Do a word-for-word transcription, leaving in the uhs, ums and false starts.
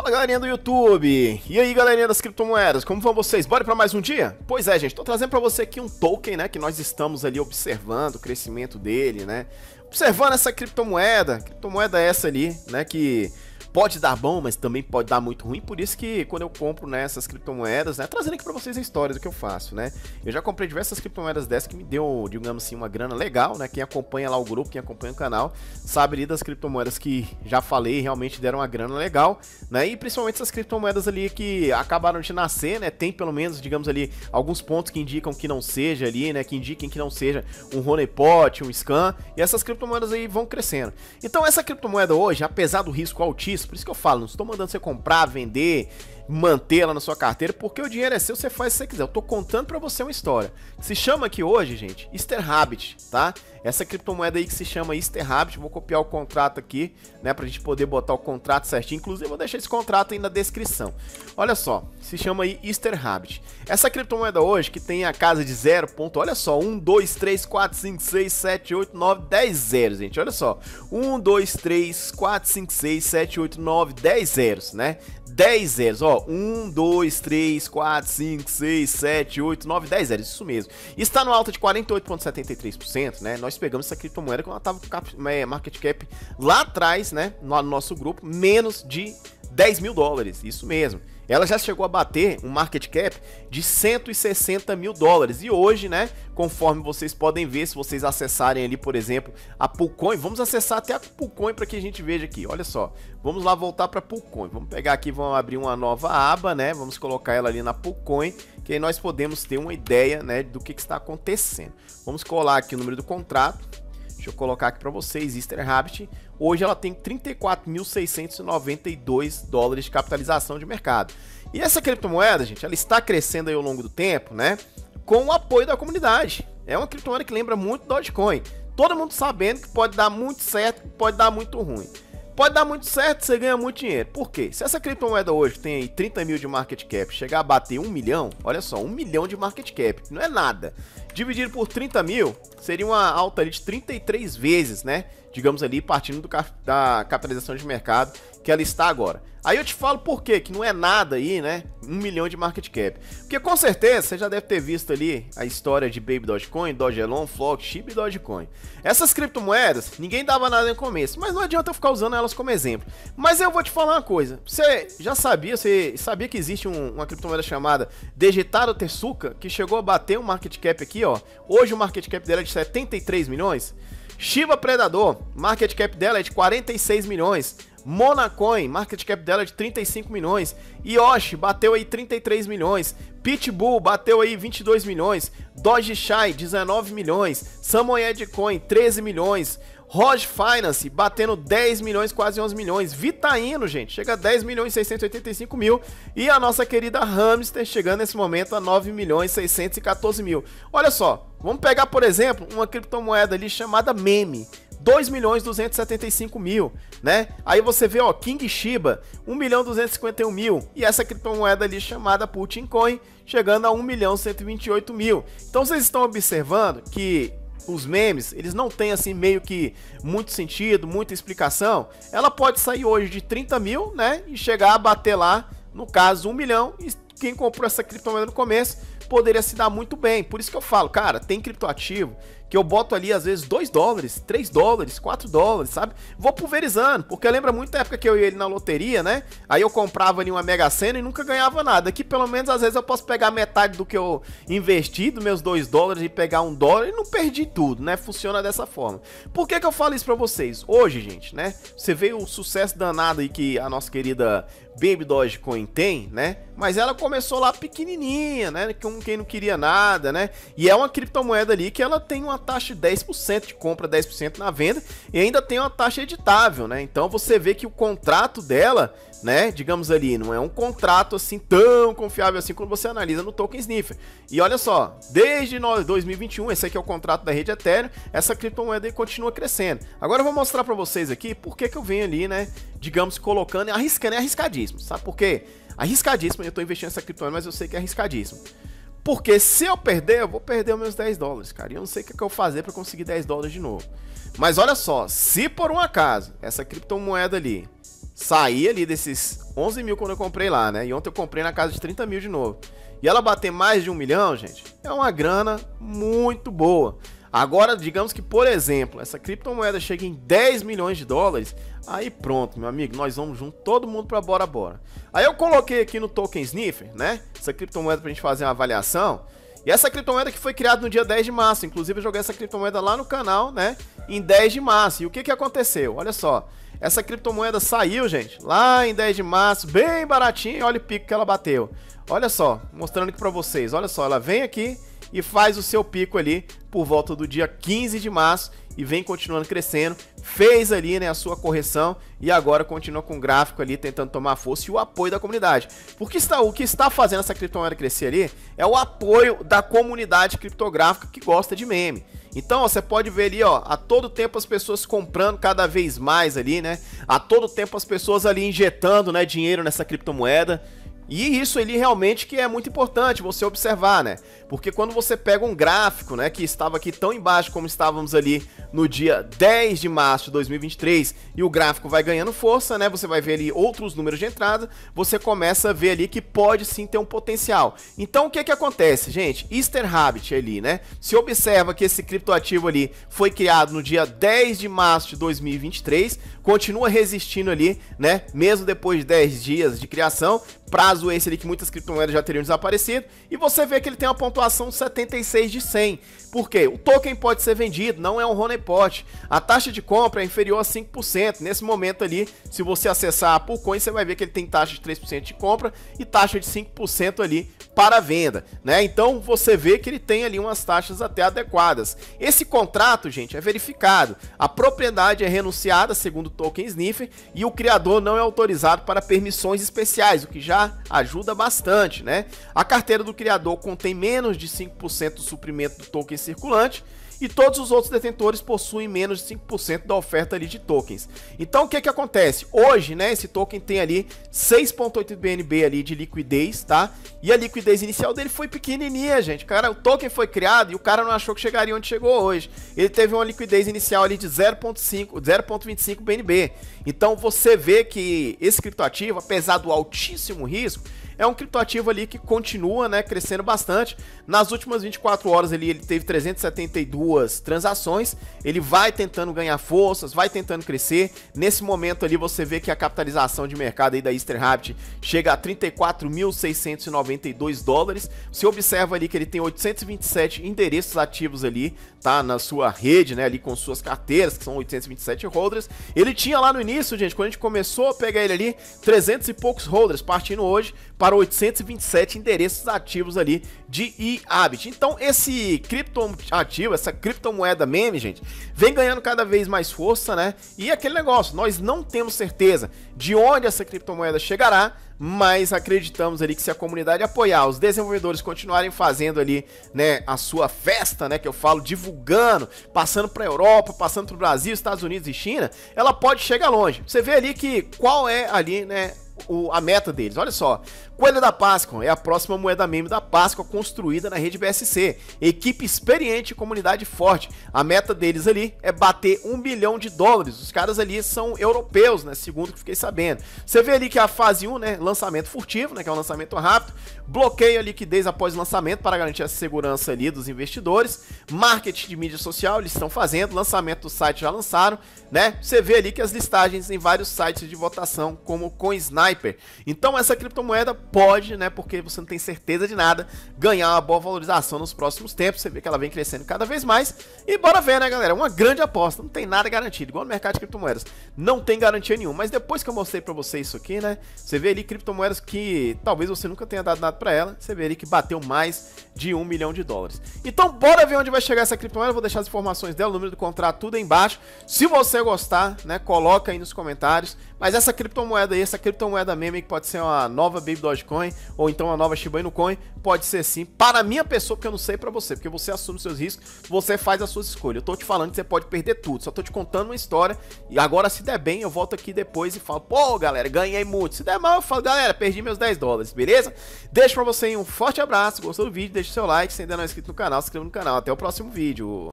Fala, galerinha do YouTube! E aí, galerinha das criptomoedas, como vão vocês? Bora para mais um dia? Pois é, gente, tô trazendo para você aqui um token, né, que nós estamos ali observando o crescimento dele, né? Observando essa criptomoeda, criptomoeda essa ali, né, que pode dar bom, mas também pode dar muito ruim, por isso que quando eu compro, né, essas criptomoedas, né, trazendo aqui pra vocês a história do que eu faço, né, eu já comprei diversas criptomoedas dessas que me deu, digamos assim, uma grana legal, né, quem acompanha lá o grupo, quem acompanha o canal, sabe ali das criptomoedas que já falei, realmente deram uma grana legal, né, e principalmente essas criptomoedas ali que acabaram de nascer, né, tem pelo menos, digamos ali, alguns pontos que indicam que não seja ali, né, que indiquem que não seja um honeypot, um scam, e essas criptomoedas aí vão crescendo. Então essa criptomoeda hoje, apesar do risco altíssimo, por isso que eu falo, não estou mandando você comprar, vender, manter ela na sua carteira, porque o dinheiro é seu, você faz se você quiser. Eu tô contando pra você uma história. Se chama aqui hoje, gente, EtherRabbit, tá? Essa criptomoeda aí que se chama EtherRabbit, vou copiar o contrato aqui, né, pra gente poder botar o contrato certinho. Inclusive, eu vou deixar esse contrato aí na descrição. Olha só, se chama aí EtherRabbit. Essa criptomoeda hoje, que tem a casa de zero ponto, olha só, um, dois, três, quatro, cinco, seis, sete, oito, nove, dez zeros, gente, olha só. um, dois, três, quatro, cinco, seis, sete, oito, nove, dez zeros, né? dez zeros, ó, um, dois, três, quatro, cinco, seis, sete, oito, nove, dez zeros, isso mesmo. Está no alta de quarenta e oito vírgula setenta e três por cento, né? Nós pegamos essa criptomoeda quando ela estava com market cap lá atrás, né, no nosso grupo, menos de dez mil dólares, isso mesmo. Ela já chegou a bater um market cap de cento e sessenta mil dólares. E hoje, né, conforme vocês podem ver, se vocês acessarem ali, por exemplo, a Poolcoin, vamos acessar até a Poolcoin para que a gente veja aqui. Olha só, vamos lá voltar para a Poolcoin. Vamos pegar aqui, vamos abrir uma nova aba, né? Vamos colocar ela ali na Poolcoin, que aí nós podemos ter uma ideia, né, do que, que está acontecendo. Vamos colar aqui o número do contrato. Deixa eu colocar aqui para vocês, EtherRabbit. Hoje ela tem trinta e quatro mil seiscentos e noventa e dois dólares de capitalização de mercado. E essa criptomoeda, gente, ela está crescendo aí ao longo do tempo, né? Com o apoio da comunidade. É uma criptomoeda que lembra muito Dogecoin. Todo mundo sabendo que pode dar muito certo, pode dar muito ruim. Pode dar muito certo, você ganha muito dinheiro. Por quê? Se essa criptomoeda hoje tem aí trinta mil de market cap, chegar a bater um milhão, olha só, um milhão de market cap, não é nada. Dividido por trinta mil, seria uma alta ali de trinta e três vezes, né? Digamos ali, partindo do, da capitalização de mercado que ela está agora. Aí eu te falo por quê, que não é nada aí, né? Um milhão de market cap. Porque com certeza você já deve ter visto ali a história de Baby Dogecoin, Dogelon, Flock, Shib e Dogecoin. Essas criptomoedas, ninguém dava nada no começo, mas não adianta eu ficar usando elas como exemplo. Mas eu vou te falar uma coisa, você já sabia, você sabia que existe um, uma criptomoeda chamada Degetado Tezuka, que chegou a bater um market cap aqui, ó. Hoje o market cap dela é de setenta e três milhões. Shiba Predador, market cap dela é de quarenta e seis milhões. Monacoin, market cap dela é de trinta e cinco milhões. Yoshi bateu aí trinta e três milhões. Pitbull bateu aí vinte e dois milhões. DogeShy, dezenove milhões. Samoyed Coin, treze milhões. Roge Finance batendo dez milhões, quase onze milhões. Vitaino, gente, chega a dez milhões seiscentos e oitenta e cinco mil. E a nossa querida Hamster chegando nesse momento a nove milhões seiscentos e quatorze mil. Olha só, vamos pegar, por exemplo, uma criptomoeda ali chamada Meme. dois milhões duzentos e setenta e cinco mil, né? Aí você vê, ó, King Shiba, um milhão duzentos e cinquenta e um mil. E essa criptomoeda ali chamada Putin Coin, chegando a um milhão cento e vinte e oito mil. Então vocês estão observando que os memes, eles não têm assim meio que muito sentido, muita explicação. Ela pode sair hoje de trinta mil, né? E chegar a bater lá, no caso, um milhão. E quem comprou essa criptomoeda no começo poderia se dar muito bem. Por isso que eu falo, cara, tem criptoativo que eu boto ali às vezes dois dólares, três dólares, quatro dólares, sabe? Vou pulverizando, porque lembra muito a época que eu ia ali na loteria, né? Aí eu comprava ali uma Mega Sena e nunca ganhava nada. Aqui pelo menos às vezes eu posso pegar metade do que eu investi, dos meus dois dólares, e pegar um dólar e não perdi tudo, né? Funciona dessa forma. Por que que eu falo isso pra vocês? Hoje, gente, né? Você vê o sucesso danado aí que a nossa querida Baby Dogecoin tem, né? Mas ela começou lá pequenininha, né? Com quem não queria nada, né? E é uma criptomoeda ali que ela tem uma taxa de dez por cento de compra, dez por cento na venda e ainda tem uma taxa editável, né? Então você vê que o contrato dela, né, digamos ali, não é um contrato assim tão confiável assim quando você analisa no Token Sniffer. E olha só, desde dois mil e vinte e um, esse aqui é o contrato da rede Ethereum, essa criptomoeda aí continua crescendo. Agora eu vou mostrar para vocês aqui por que que eu venho ali, né, digamos, colocando, arriscando, é arriscadíssimo, sabe por quê? Arriscadíssimo, eu tô investindo nessa criptomoeda, mas eu sei que é arriscadíssimo. Porque se eu perder, eu vou perder os meus dez dólares, cara. E eu não sei o que, que eu vou fazer para conseguir dez dólares de novo. Mas olha só, se por um acaso essa criptomoeda ali sair ali desses onze mil quando eu comprei lá, né? E ontem eu comprei na casa de trinta mil de novo. E ela bater mais de um milhão, gente, é uma grana muito boa. Agora, digamos que, por exemplo, essa criptomoeda chega em dez milhões de dólares, aí pronto, meu amigo, nós vamos junto, todo mundo pra bora bora. Aí eu coloquei aqui no Token Sniffer, né, essa criptomoeda pra gente fazer uma avaliação, e essa criptomoeda que foi criada no dia dez de março, inclusive eu joguei essa criptomoeda lá no canal, né, em dez de março, e o que que aconteceu? Olha só, essa criptomoeda saiu, gente, lá em dez de março, bem baratinho, olha o pico que ela bateu. Olha só, mostrando aqui pra vocês, olha só, ela vem aqui e faz o seu pico ali por volta do dia quinze de março e vem continuando crescendo, fez ali, né, a sua correção e agora continua com o gráfico ali tentando tomar força e o apoio da comunidade. Porque está, o que está fazendo essa criptomoeda crescer ali é o apoio da comunidade criptográfica que gosta de meme. Então, ó, você pode ver ali, ó, a todo tempo as pessoas comprando cada vez mais ali, né, a todo tempo as pessoas ali injetando, né, dinheiro nessa criptomoeda. E isso ali realmente que é muito importante você observar, né? Porque quando você pega um gráfico, né, que estava aqui tão embaixo como estávamos ali no dia dez de março de dois mil e vinte e três e o gráfico vai ganhando força, né? Você vai ver ali outros números de entrada, você começa a ver ali que pode sim ter um potencial. Então o que que acontece, gente? Easter Rabbit ali, né? Se observa que esse criptoativo ali foi criado no dia dez de março de dois mil e vinte e três, continua resistindo ali, né? Mesmo depois de dez dias de criação, prazo esse ali que muitas criptomoedas já teriam desaparecido, e você vê que ele tem uma pontuação setenta e seis de cem. Por quê? O token pode ser vendido, não é um honeypot. A taxa de compra é inferior a cinco por cento. Nesse momento ali, se você acessar a Poolcoin, você vai ver que ele tem taxa de três por cento de compra e taxa de cinco por cento ali para venda, né? Então você vê que ele tem ali umas taxas até adequadas. Esse contrato, gente, é verificado. A propriedade é renunciada segundo o Token Sniffer e o criador não é autorizado para permissões especiais, o que já ajuda bastante, né? A carteira do criador contém menos de cinco por cento do suprimento do token circulante e todos os outros detentores possuem menos de cinco por cento da oferta ali de tokens. Então o que que acontece? Hoje, né, esse token tem ali seis ponto oito B N B ali de liquidez, tá? E a liquidez inicial dele foi pequenininha, gente. Cara, o token foi criado e o cara não achou que chegaria onde chegou hoje. Ele teve uma liquidez inicial ali de zero ponto cinco, zero ponto vinte e cinco B N B. Então você vê que esse criptoativo, apesar do altíssimo risco, é um criptoativo ali que continua, né, crescendo bastante. Nas últimas vinte e quatro horas ali, ele teve trezentas e setenta e duas transações. Ele vai tentando ganhar forças, vai tentando crescer. Nesse momento ali você vê que a capitalização de mercado aí da Easter Rabbit chega a trinta e quatro mil seiscentos e noventa e dois dólares. Você observa ali que ele tem oitocentos e vinte e sete endereços ativos ali, tá, na sua rede, né, ali com suas carteiras, que são oitocentos e vinte e sete holders. Ele tinha lá no início, gente, quando a gente começou a pegar ele ali, trezentos e poucos holders, partindo hoje para oitocentos e vinte e sete endereços ativos ali de eHabit. Então esse criptoativo, essa criptomoeda meme, gente, vem ganhando cada vez mais força, né? E aquele negócio, nós não temos certeza de onde essa criptomoeda chegará, mas acreditamos ali que se a comunidade apoiar, os desenvolvedores continuarem fazendo ali, né, a sua festa, né, que eu falo, divulgando, passando para Europa, passando para o Brasil, Estados Unidos e China, ela pode chegar longe. Você vê ali que qual é ali, né, O, a meta deles, olha só. Coelho da Páscoa é a próxima moeda meme da Páscoa construída na rede B S C. Equipe experiente e comunidade forte. A meta deles ali é bater um bilhão de dólares. Os caras ali são europeus, né? Segundo que fiquei sabendo. Você vê ali que a fase um, né? Lançamento furtivo, né? Que é um lançamento rápido. Bloqueia a liquidez após o lançamento para garantir a segurança ali dos investidores. Marketing de mídia social eles estão fazendo. Lançamento do site já lançaram, né? Você vê ali que as listagens em vários sites de votação, como CoinSniper. Então essa criptomoeda pode, né, porque você não tem certeza de nada, ganhar uma boa valorização nos próximos tempos. Você vê que ela vem crescendo cada vez mais. E bora ver, né, galera? Uma grande aposta, não tem nada garantido, igual no mercado de criptomoedas. Não tem garantia nenhuma, mas depois que eu mostrei pra você isso aqui, né, você vê ali criptomoedas que talvez você nunca tenha dado nada pra ela, você vê ali que bateu mais de um milhão de dólares. Então bora ver onde vai chegar essa criptomoeda. Eu vou deixar as informações dela, o número do contrato, tudo aí embaixo. Se você gostar, né, coloca aí nos comentários. Mas essa criptomoeda aí, essa criptomoeda meme que pode ser uma nova Baby Dogecoin ou então uma nova Shiba Inu Coin, pode ser sim para a minha pessoa, porque eu não sei para você, porque você assume os seus riscos, você faz as suas escolhas. Eu tô te falando que você pode perder tudo, só tô te contando uma história. E agora, se der bem, eu volto aqui depois e falo, pô, galera, ganhei muito. Se der mal, eu falo, galera, perdi meus dez dólares, beleza? Deixo pra você aí um forte abraço, gostou do vídeo, deixa o seu like, se ainda não é inscrito no canal, se inscreva no canal. Até o próximo vídeo.